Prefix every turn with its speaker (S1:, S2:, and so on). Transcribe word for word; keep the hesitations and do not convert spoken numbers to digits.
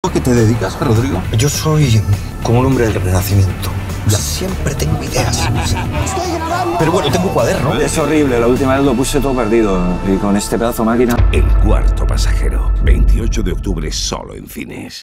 S1: ¿A qué te dedicas, Rodrigo?
S2: Yo soy como un hombre del Renacimiento. Ya. Siempre tengo ideas. Pero bueno, tengo un cuaderno.
S3: Es horrible, la última vez lo puse todo perdido. Y con este pedazo de máquina...
S4: El cuarto pasajero. veintiocho de octubre solo en cines.